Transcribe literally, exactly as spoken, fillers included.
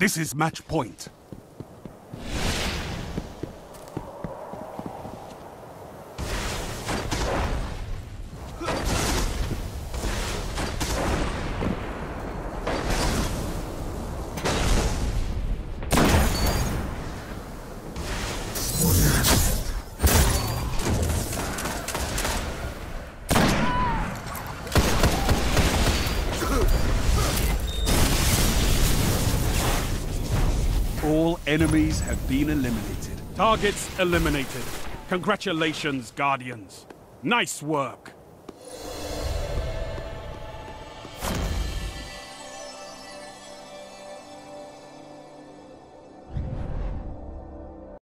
This is match point. All enemies have been eliminated. Targets eliminated. Congratulations, Guardians. Nice work.